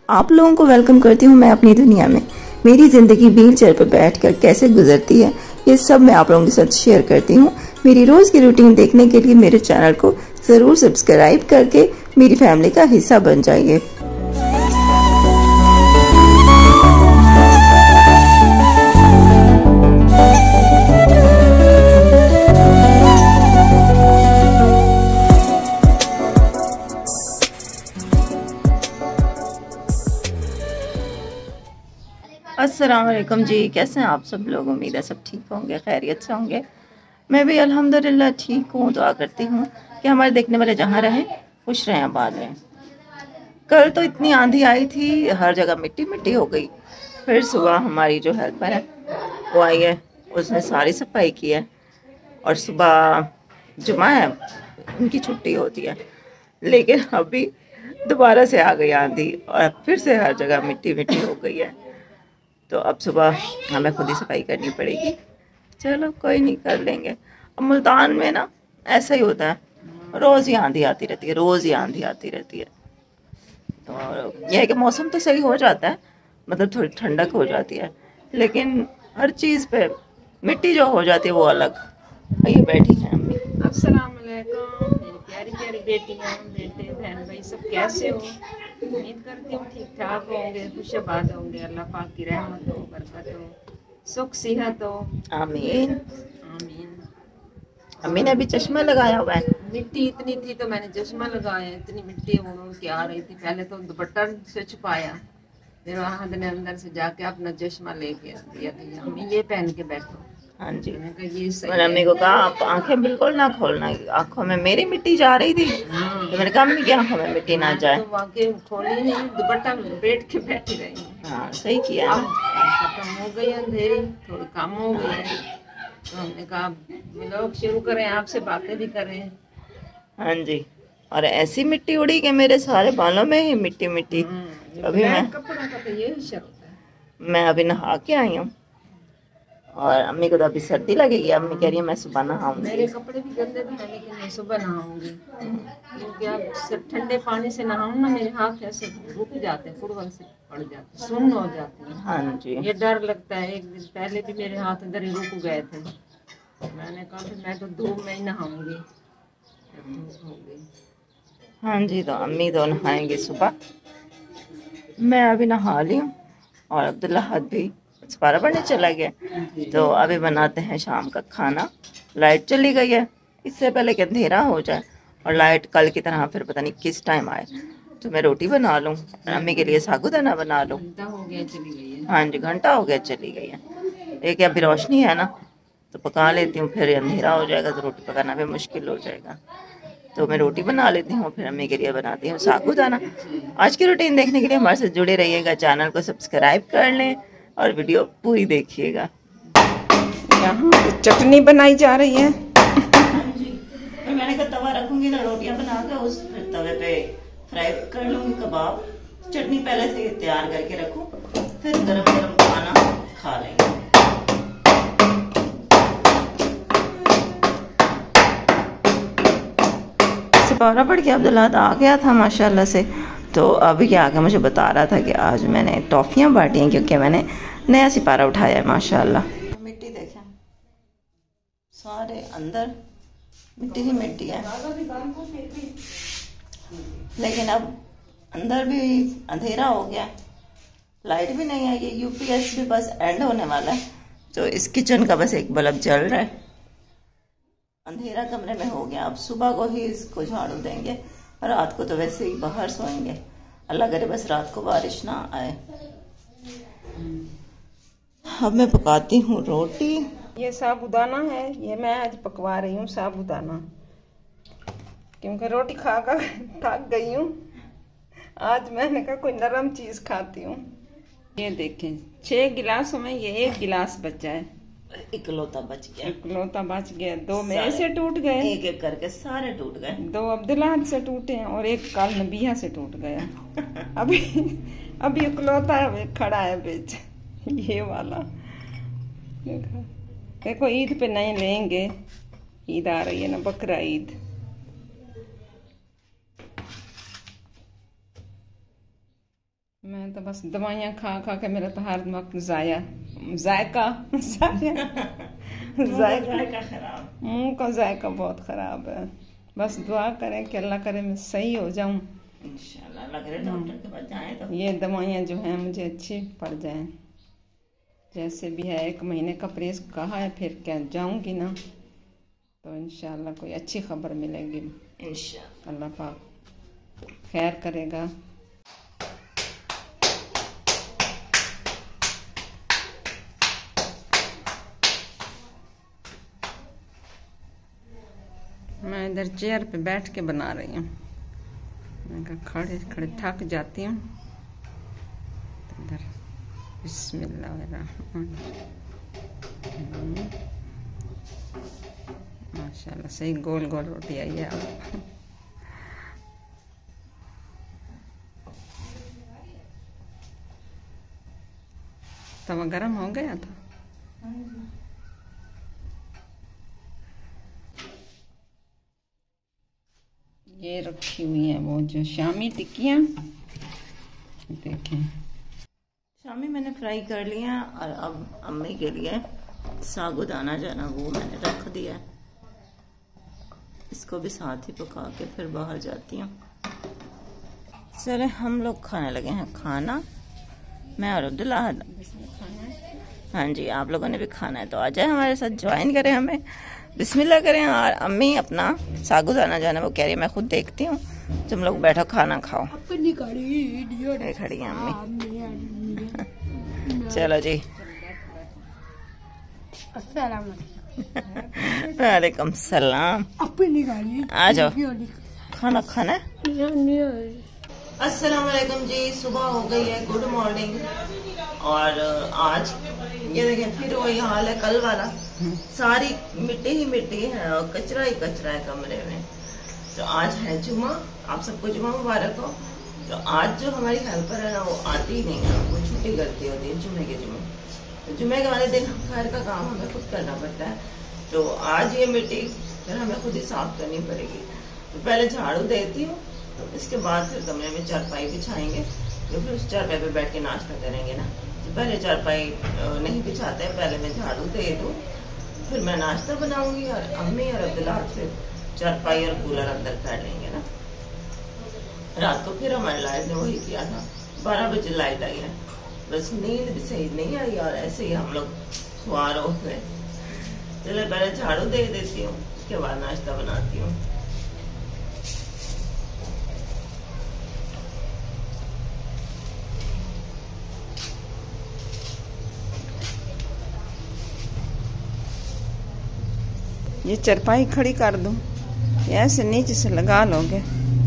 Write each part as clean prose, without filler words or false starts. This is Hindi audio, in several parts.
आप लोगों को वेलकम करती हूँ मैं अपनी दुनिया में। मेरी ज़िंदगी व्हील चेयर पर बैठकर कैसे गुजरती है ये सब मैं आप लोगों के साथ शेयर करती हूँ। मेरी रोज़ की रूटीन देखने के लिए मेरे चैनल को ज़रूर सब्सक्राइब करके मेरी फैमिली का हिस्सा बन जाइए। अस्सलाम वालेकुम जी, कैसे हैं आप सब लोग। उम्मीद है सब ठीक होंगे, खैरियत से होंगे। मैं भी अल्हम्दुलिल्लाह ठीक हूँ। दुआ करती हूँ कि हमारे देखने वाले जहाँ रहें खुश रहें, आबाद रहें। कल तो इतनी आंधी आई थी, हर जगह मिट्टी मिट्टी हो गई। फिर सुबह हमारी जो हेल्पर है वो आई है, उसने सारी सफाई की है। और सुबह जुमा है, उनकी छुट्टी होती है, लेकिन अभी दोबारा से आ गई आंधी और फिर से हर जगह मिट्टी मिट्टी हो गई है। तो अब सुबह हमें खुद ही सफाई करनी पड़ेगी। चलो कोई नहीं, कर लेंगे। अब मुल्तान में ना ऐसा ही होता है, रोज़ ही आंधी आती रहती है, रोज़ ही आंधी आती रहती है। तो यह है कि मौसम तो सही हो जाता है, मतलब थोड़ी ठंडक हो जाती है, लेकिन हर चीज़ पे मिट्टी जो हो जाती है वो अलग। ये बैठी हैं अम्मी। अस्सलाम वालेकुम मेरी प्यारी प्यारी बेटियां, बेटे, बहन भाई सब कैसे हो। उम्मीद करती हूँ ठीक ठाक होंगे, खुशबाद होंगे। अल्लाह पाक की रहमत हो, बरकत हो, सुख सेहत हो। आमीन आमीन। अम्मी ने अभी चश्मा लगाया हुआ है। मिट्टी इतनी थी तो मैंने चश्मा लगाया, इतनी मिट्टी उड़ के आ रही थी। पहले तो दुपट्टा से छुपाया, फिर वहाँ ने अंदर से जाके अपना चश्मा लेके दिया था, अम्मी ये पहन के बैठो। हाँ जी, ये सही मैंने अम्मी को कहा आप आंखें बिल्कुल ना खोलना, आंखों में मेरी मिट्टी जा रही थी। तो मैंने कहा अम्मी की आंखों में मिट्टी ना जाए। तो आंखें खोली नहीं, दुपट्टा में बैठ के बैठी रही। हाँ सही किया। अब खत्म हो गई अंधेरी, थोड़ी कम हो गई है, तो हमने कहा व्लॉग शुरू करें, आपसे बातें भी करें। हाँ जी, और ऐसी मिट्टी उड़ी कि मेरे सारे बालों में ही मिट्टी मिट्टी। अभी कपड़ों का तो यही शर होता है। मैं अभी नहा के आई हूँ और अम्मी को तो अभी सर्दी लगेगी। अम्मी कह रही है मैं सुबह नहाऊंगी। मेरे कपड़े भी गंदे तो हैं, लेकिन मैं सुबह नहाऊंगी, क्योंकि अब ठंडे पानी से नहाऊं ना मेरे हाथ ऐसे रुक जाते हैं, कुड़वन से पड़ जाते हैं, सुन्न हो जाती है। हाँ जी, ये डर लगता है। एक दिन पहले भी मेरे हाथ अंदर ही रुक गए थे। मैंने कहा कि मैं तो धूप में ही नहाऊंगी, धूप हो गई। हाँ जी, तो अम्मी तो नहाएंगे सुबह, मैं अभी नहा ली हूँ। और अब्दुल्ला हद भी सपारा पढ़ने चला गया। तो अभी बनाते हैं शाम का खाना। लाइट चली गई है, इससे पहले कि अंधेरा हो जाए और लाइट कल की तरह फिर पता नहीं किस टाइम आए। तो मैं रोटी बना लूँ और अम्मी के लिए साबूदाना बना लूँ। घंटा हो गया चली गई है। हाँ जी, घंटा हो गया चली गई है। एक अभी रोशनी है ना, तो पका लेती हूँ, फिर अंधेरा हो जाएगा तो रोटी पकाना भी मुश्किल हो जाएगा। तो मैं रोटी बना लेती हूँ, फिर अम्मी के लिए बनाती हूँ साबूदाना। आज की रूटीन देखने के लिए हमारे साथ जुड़े रहिएगा, चैनल को सब्सक्राइब कर लें और वीडियो पूरी देखिएगा। यहाँ चटनी बनाई जा रही है। हाँ जी, फिर मैंने कहा तवा रखूंगी ना, रोटियां बना के उस फिर तवे पे फ्राई कर लूँगी कबाब। चटनी पहले से तैयार करके रखूँ, फिर गरम गरम खाना खा लेंगे। सिपारा पढ़ के अब्दुल्ला आ गया था माशाल्लाह से। तो अभी क्या आके मुझे बता रहा था कि आज मैंने टॉफ़ियाँ बांटी हैं, क्योंकि मैंने नया सिपारा उठाया है माशाल्लाह। मिट्टी देखें, सारे अंदर मिट्टी ही मिट्टी है, लेकिन अब अंदर भी अंधेरा हो गया, लाइट भी नहीं है। ये यूपीएस भी बस एंड होने वाला है, तो इस किचन का बस एक बल्ब जल रहा है। अंधेरा कमरे में हो गया, अब सुबह को ही इसको झाड़ू देंगे। रात को तो वैसे ही बाहर सोएंगे, अल्लाह करे बस रात को बारिश ना आए। अब मैं पकाती हूँ रोटी। ये साबूदाना है, ये मैं आज पकवा रही हूँ साबूदाना, क्योंकि रोटी खाकर थक गई हूँ। आज मैंने कहा कोई नरम चीज खाती हूँ। ये देखें, 6 गिलासों में ये 1 गिलास बचा है। इकलौता बच गया, इकलौता बच गया। 2 मेरे से टूट गए, एक एक करके सारे टूट गए। 2 अब्दुल्ला से टूटे हैं और 1 काल नबिया से टूट गया। अभी अभी इकलौता है, खड़ा है बीच, ये वाला। देखो ईद पे नए लेंगे, ईद आ रही है ना, बकरा ईद। मैं तो बस दवाइयाँ खा खा के मेरा तो हर वक्त जायका खराब। मुंह का जायका बहुत खराब है। बस दुआ करें कि अल्लाह करे मैं सही हो जाऊं इंशाल्लाह। लग रहा है डॉक्टर के पास जाएं तो ये दवाइयाँ जो हैं मुझे अच्छी पड़ जाएं। जैसे भी है 1 महीने का परहेज कहा है, फिर क्या जाऊंगी ना तो इंशाल्लाह कोई अच्छी खबर मिलेगी। इंशाल्लाह अल्लाह पाक खैर करेगा। मैं इधर चेयर पे बैठ के बना रही हूँ। मैं कहा खड़े खड़े थक जाती हूँ तो इधर बिस्मिल्लाहिर्रहमान। माशाल्लाह सही गोल गोल रोटी आई है अब। तवा गरम हो गया था। ये रखी हुई है वो जो शामी टिक्कियाँ, देखें शामी मैंने फ्राई कर लिया है और अब अम्मी के लिए साबूदाना जो है ना वो मैंने रख दिया है। इसको भी साथ ही पका के फिर बाहर जाती हूँ। चले हम लोग खाने लगे हैं खाना, मैं और अब्दुल्ला। हाँ जी, आप लोगों ने भी खाना है तो आ जाए हमारे साथ, ज्वाइन करें हमें, बिस्मिल्लाह करें। और अम्मी अपना साबूदाना जाना वो कह रही है मैं खुद देखती हूँ, तुम लोग बैठो खाना खाओ। खड़ी है अम्मी। चलो जी, वालेकुम सलाम। आ जाओ खाना खाना है। अस्सलाम वालेकुम जी, सुबह हो गई है, गुड मॉर्निंग। और आज ये देखें फिर वही हाल है कल वाला, सारी मिट्टी ही मिट्टी है और कचरा ही कचरा है कमरे में। तो आज है जुमा, आप सबको जुमा मुबारक हो। तो आज जो हमारी हेल्पर है ना वो आती ही नहीं है, वो छुट्टी करती होती है जुमे के जुमे। तो जुमे के वाले दिन घर का काम हमें खुद करना पड़ता है। तो आज ये मिट्टी फिर हमें खुद ही साफ करनी पड़ेगी। तो पहले झाड़ू देती हूँ, तो इसके बाद फिर कमरे में चारपाई बिछाएंगे, तो फिर उस चारपाई पे बैठ के नाश्ता करेंगे ना। तो पहले चारपाई नहीं बिछाते हैं, पहले मैं झाड़ू दे दूँ, फिर मैं नाश्ता बनाऊंगी और अम्मी और अब्दुल्ला फिर चारपाई और कूलर अंदर कर लेंगे ना। रात को फिर हमारी लाइट ने वही किया था, 12 बजे लाइट आई है, बस नींद भी सही नहीं आई और ऐसे ही हम लोग सुआर हो गए। चलो पहले झाड़ू दे देती हूँ, उसके बाद नाश्ता बनाती हूँ। ये चारपाई खड़ी कर दूं, ऐसे नीचे से लगा लोगे?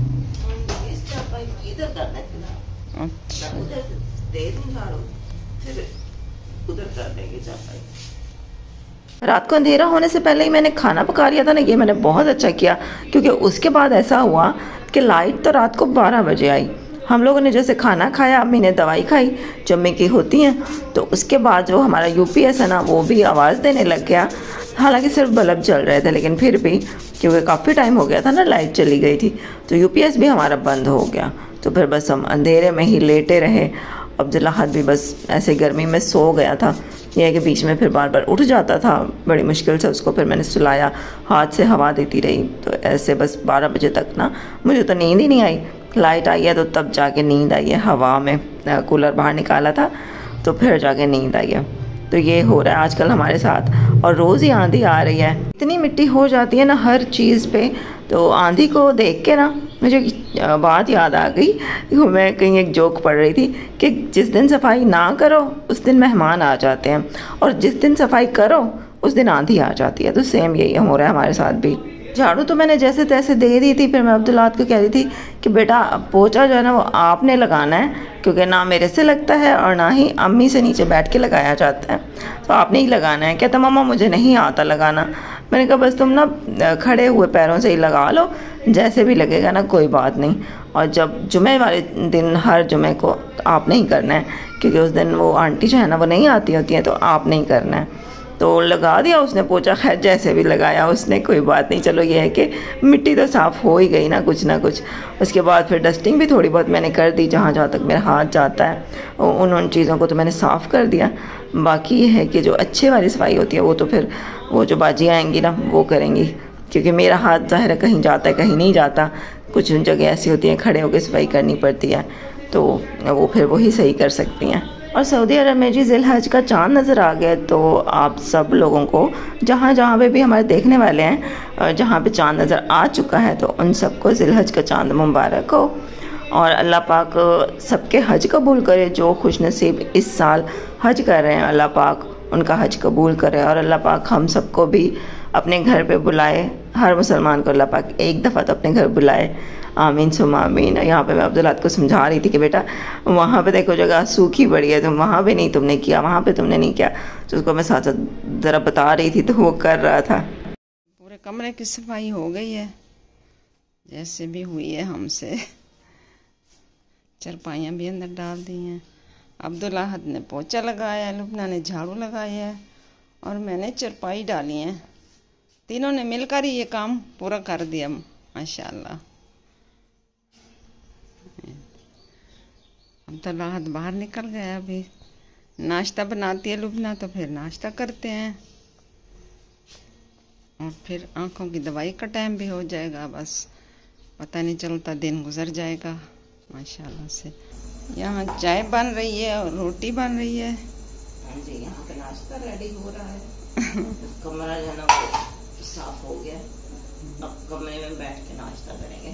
अच्छा, दे दूं झाड़ू, फिर उधर कर देंगे चारपाई। रात को अंधेरा होने से पहले ही मैंने खाना पका लिया था ना, ये मैंने बहुत अच्छा किया, क्योंकि उसके बाद ऐसा हुआ कि लाइट तो रात को 12 बजे आई। हम लोगों ने जैसे खाना खाया, अम्मी ने दवाई खाई जो अम्मी की होती हैं, तो उसके बाद जो हमारा यूपीएस है ना वो भी आवाज़ देने लग गया। हालांकि सिर्फ बल्ब जल रहे थे, लेकिन फिर भी क्योंकि काफ़ी टाइम हो गया था ना लाइट चली गई थी, तो यूपीएस भी हमारा बंद हो गया। तो फिर बस हम अंधेरे में ही लेटे रहे। अब्दुल्ला हाथ भी बस ऐसे गर्मी में सो गया था, यह है कि बीच में फिर बार बार उठ जाता था, बड़ी मुश्किल से उसको फिर मैंने सुलाया, हाथ से हवा देती रही। तो ऐसे बस 12 बजे तक ना मुझे तो नींद ही नहीं आई। लाइट आई है तो तब जाके नींद आई है, हवा में कूलर बाहर निकाला था तो फिर जाके नींद आई है। तो ये हो रहा है आजकल हमारे साथ, और रोज़ ही आंधी आ रही है। इतनी मिट्टी हो जाती है ना हर चीज़ पे, तो आंधी को देख के ना मुझे बात याद आ गई। मैं कहीं एक जोक पढ़ रही थी कि जिस दिन सफाई ना करो उस दिन मेहमान आ जाते हैं, और जिस दिन सफाई करो उस दिन आंधी आ जाती है। तो सेम यही हो रहा है हमारे साथ भी। झाड़ू तो मैंने जैसे तैसे दे दी थी, फिर मैं अब्दुल्ला को कह रही थी कि बेटा पोछा जो है ना वो आपने लगाना है, क्योंकि ना मेरे से लगता है और ना ही अम्मी से नीचे बैठ के लगाया जाता है, तो आपने ही लगाना है। कहता मम्मा मुझे नहीं आता लगाना। मैंने कहा बस तुम ना खड़े हुए पैरों से ही लगा लो, जैसे भी लगेगा ना कोई बात नहीं। और जब जुमे वाले दिन हर जुमे को आपने ही करना है, क्योंकि उस दिन वो आंटी जो है ना वो नहीं आती होती हैं, तो आपने ही करना है। तो लगा दिया उसने पोछा। खैर जैसे भी लगाया उसने, कोई बात नहीं। चलो ये है कि मिट्टी तो साफ़ हो ही गई ना कुछ। उसके बाद फिर डस्टिंग भी थोड़ी बहुत मैंने कर दी, जहाँ तक मेरा हाथ जाता है उन चीज़ों को तो मैंने साफ़ कर दिया। बाकी ये है कि जो अच्छे वाली सफाई होती है वो तो फिर वो जो बाजी आएंगी ना वो करेंगी, क्योंकि मेरा हाथ ज़ाहिर है कहीं जाता है कहीं नहीं जाता। कुछ जगह ऐसी होती हैं खड़े होकर सफाई करनी पड़ती है, तो वो फिर वही सही कर सकती हैं। और सऊदी अरब में जी ज़िलहज का चाँद नज़र आ गया, तो आप सब लोगों को जहाँ पे भी हमारे देखने वाले हैं जहाँ पे चाँद नज़र आ चुका है, तो उन सबको ज़िलहज का चाँद मुबारक हो। और अल्लाह पाक सबके हज कबूल करे। जो खुशनसीब इस साल हज कर रहे हैं, अल्लाह पाक उनका हज कबूल करे। और अल्लाह पाक हम सबको भी अपने घर पे बुलाए। हर मुसलमान को अल्लाह पाक एक दफ़ा तो अपने घर बुलाए। आमीन सुम्मा आमीन। यहाँ पे मैं अब्दुल्लाह को समझा रही थी कि बेटा वहाँ पे देखो जगह सूखी पड़ी है, तुम वहाँ पे नहीं तुमने किया, वहाँ पे तुमने नहीं किया। तो उसको मैं साथ साथ ज़रा बता रही थी, तो वो कर रहा था। पूरे कमरे की सफाई हो गई है जैसे भी हुई है हमसे। चारपाइयाँ भी अंदर डाल दी हैं। अब्दुल्लाह ने पोछा लगाया, लुबना ने झाड़ू लगाया है और मैंने चारपाई डाली है। तीनों ने मिलकर ही ये काम पूरा कर दिया माशाल्लाह। अब्दुल्लाह बाहर निकल गया, अभी नाश्ता बनाती है लुबना, तो फिर नाश्ता करते हैं और फिर आँखों की दवाई का टाइम भी हो जाएगा। बस पता नहीं चलता, दिन गुजर जाएगा माशाल्लाह से। यहाँ चाय बन रही है और रोटी बन रही है। जी यहाँ पे नाश्ता रेडी हो रहा है। कमरा जो है ना वो साफ हो गया, अब कमरे में बैठ के नाश्ता करेंगे।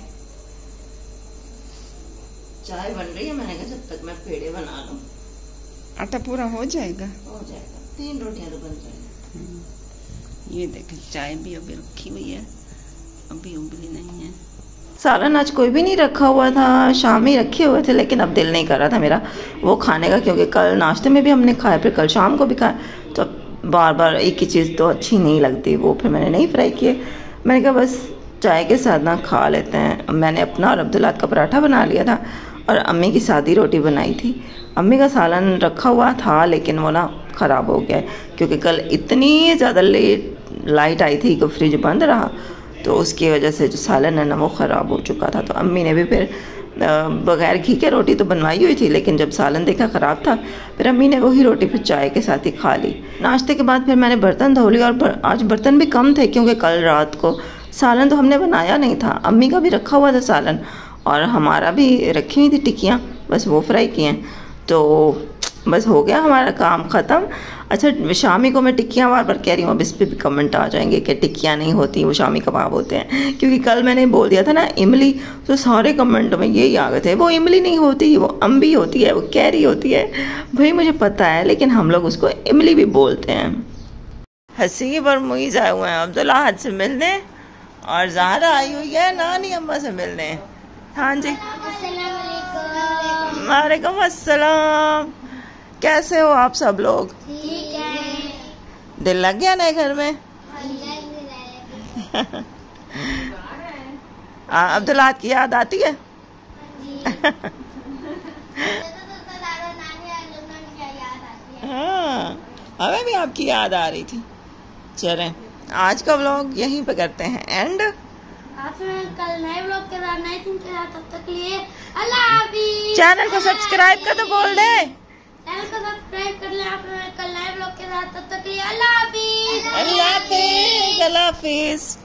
चाय बन रही है, मैंने कहा जब तक मैं पेड़े बना लूं। आटा पूरा हो जाएगा? 3 रोटियां तो बन जाएगी। ये देखें चाय भी अभी रखी हुई है, अभी उबली नहीं है। सालन आज कोई भी नहीं रखा हुआ था, शाम ही रखे हुए थे, लेकिन अब दिल नहीं कर रहा था मेरा वो खाने का, क्योंकि कल नाश्ते में भी हमने खाया, फिर कल शाम को भी खाया, तो बार बार एक ही चीज़ तो अच्छी नहीं लगती। वो फिर मैंने नहीं फ्राई किए। मैंने कहा बस चाय के साथ ना खा लेते हैं। मैंने अपना और अब्दुल्लाह का पराठा बना लिया था और अम्मी की सादी रोटी बनाई थी। अम्मी का सालन रखा हुआ था लेकिन वो ना ख़राब हो गया, क्योंकि कल इतनी ज़्यादा लेट लाइट आई थी कि फ्रिज बंद रहा, तो उसकी वजह से जो सालन है ना वो ख़राब हो चुका था। तो अम्मी ने भी फिर बग़ैर घी के रोटी तो बनवाई हुई थी, लेकिन जब सालन देखा ख़राब था, फिर अम्मी ने वही रोटी फिर चाय के साथ ही खा ली। नाश्ते के बाद फिर मैंने बर्तन धो लिए, और आज बर्तन भी कम थे क्योंकि कल रात को सालन तो हमने बनाया नहीं था। अम्मी का भी रखा हुआ था सालन और हमारा भी रखी हुई थी टिक्कियाँ, बस वो फ्राई किए हैं, तो बस हो गया हमारा काम ख़त्म। अच्छा शामी को मैं टिक्कियाँ बार बार कह रही हूँ, अब इस पर भी कमेंट आ जाएंगे कि टिक्कियाँ नहीं होती, वो शामी कबाब होते हैं, क्योंकि कल मैंने बोल दिया था ना इमली, तो सारे कमेंट में यही आ गए थे, वो इमली नहीं होती, वो अम्बी होती है, वो कैरी होती है। भाई मुझे पता है, लेकिन हम लोग उसको इमली भी बोलते हैं। हसीब और मुईज़ आए हुए हैं अब्दुल्लाह से मिलने, और ज़हरा आई हुई है नानी अम्मा से मिलने। हाँ जी, वालेकुम अस्सलाम। कैसे हो आप सब लोग? ठीक है। दिल लग गया नए घर में? अब्दुल्लाह की याद आती है? हाँ, हमें भी आपकी याद आ रही थी। चलें आज का व्लॉग यहीं पे करते हैं एंड। कल नए व्लॉग के साथ नए दिन के साथ, तब तक लिए अल्लाह हाफिज़। चैनल को सब्सक्राइब कर तो बोल दे। चैनल को सब्सक्राइब कर लें। आप कल नए व्लॉग के साथ, तब तक लिए अल्लाह हाफिज़। अल्लाह हाफिज़। अल्लाह हाफिज़।